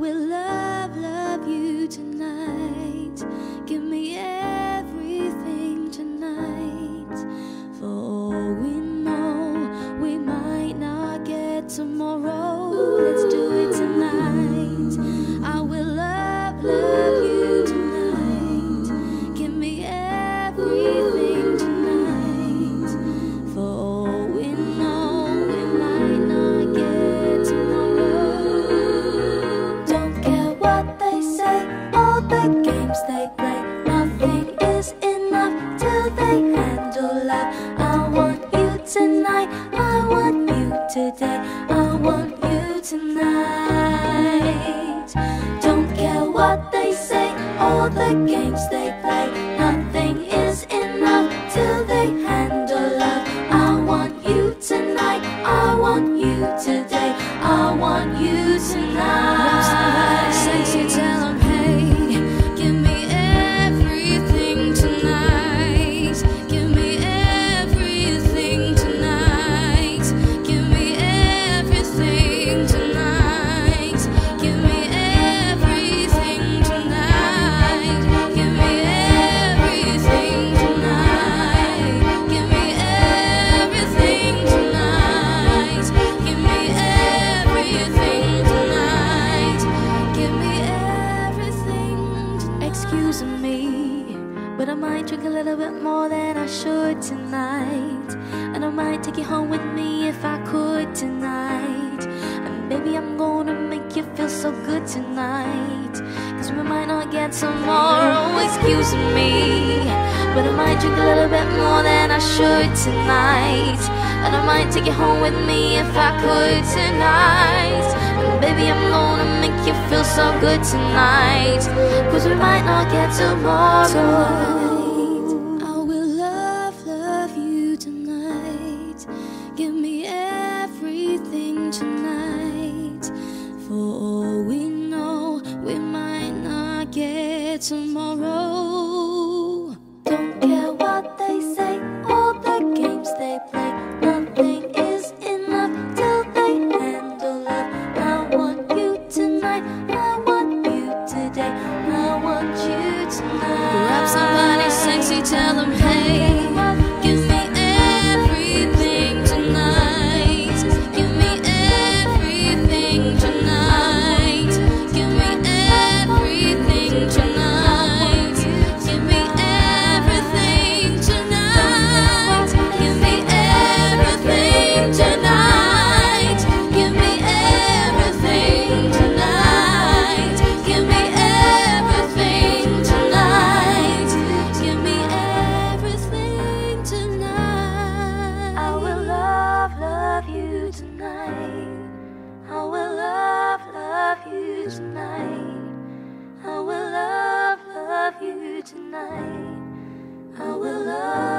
will love, love you tonight. Give me everything tonight. For all we know, we might not get tomorrow. Let's do it tonight. I will love, love you tonight. Give me everything tonight. For all we know, we might not get tomorrow. Don't care what they say, all the games they play. Nothing is enough till they handle love. I want you tonight, I want you today, I want you tonight. Don't care what they say, all the games they play. Nothing is enough till they handle love. I want you tonight, I want you today, I want you tonight. Sexy, tell them, hey, give me everything tonight. Give me everything tonight. Give me everything tonight. Give me everything tonight. Give me everything tonight. Give me everything tonight. Give me everything tonight. Give me everything tonight. Excuse me, but I might drink a little bit more than I should tonight. And I might take you home with me if I could tonight. And baby, I'm gonna make you feel so good tonight. Cause we might not get tomorrow, excuse me, but I might drink a little bit more than I should tonight. And I might take you home with me if I could tonight. And baby, I'm gonna make you feel so good tonight. Cause we might not get tomorrow. I will love, love you tonight. Give me everything tonight. For all we know, we might not get tomorrow. Don't care what they say, all the games they play. Nothing is enough till they handle love. I want you tonight, I want you today, I want you tonight. Grab somebody sexy, tell them, hey, give me everything tonight. Give me everything tonight. Give me everything tonight. Give me everything tonight. Give me everything tonight. Give me everything tonight. Give me everything tonight. Give me everything tonight. I will love, love you tonight. I will love, love you tonight. I will love, love you tonight. I will love.